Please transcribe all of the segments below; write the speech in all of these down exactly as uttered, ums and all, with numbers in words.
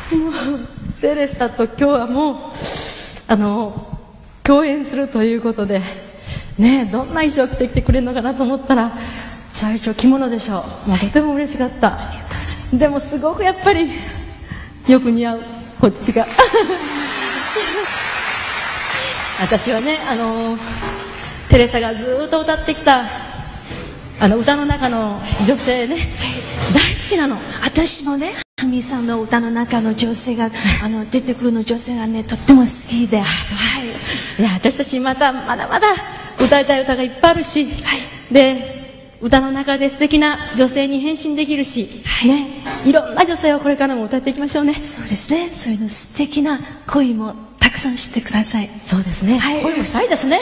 テレサと今日はもうあの共演するということでね、どんな衣装着てきてくれるのかなと思ったら最初着物でしょう。もうとても嬉しかった。でもすごくやっぱりよく似合うこっちが私はね、あのテレサがずっと歌ってきたあの歌の中の女性ね、大好きなの。 私もね、ハミさんの歌の中の女性があの出てくるの女性がね、とっても好きで、はい、 いや私たちまたまだまだ歌いたい歌がいっぱいあるし、はい、で歌の中で素敵な女性に変身できるし、はいね、いろんな女性をこれからも歌っていきましょうね。 そうですね、そういうの素敵な恋もたくさんしてください。 そうですね、はい、恋もしたいですね。はい、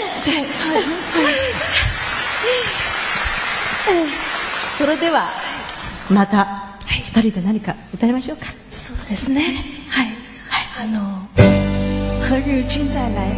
それではまたふたりで何か歌いましょうか。 そうですね、はい、はい、あの何日君再来。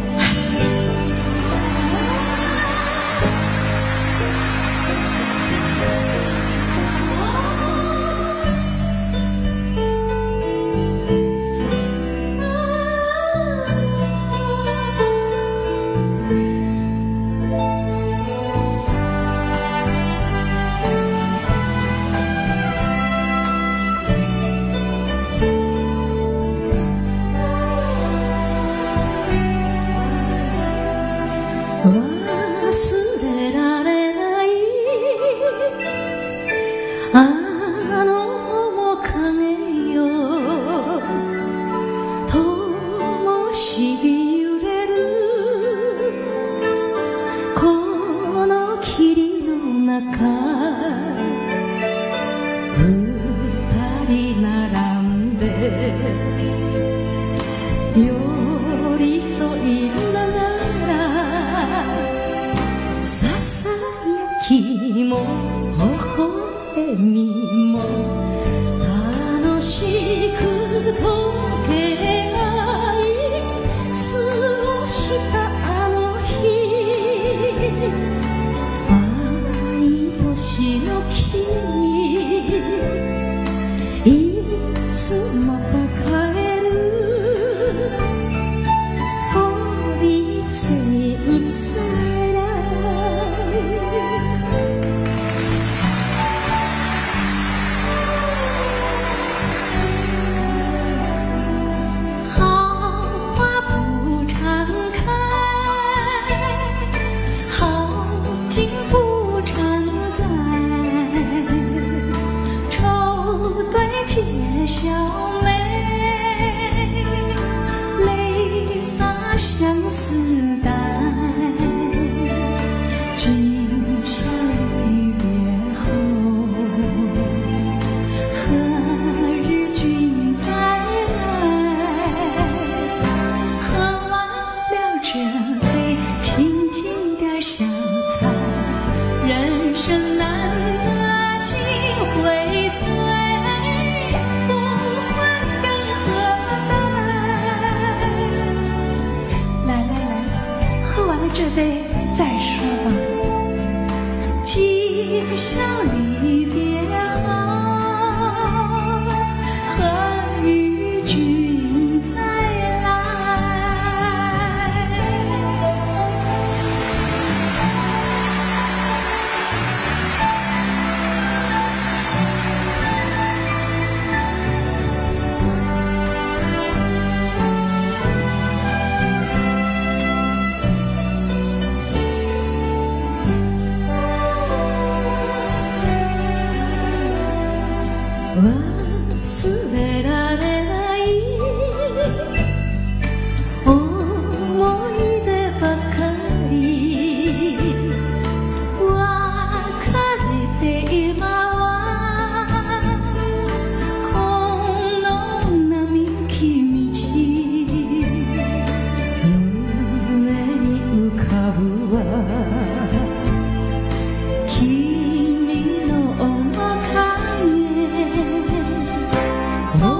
Oh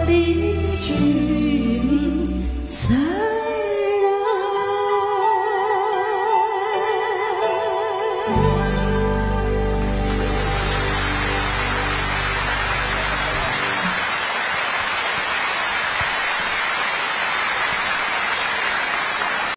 立群在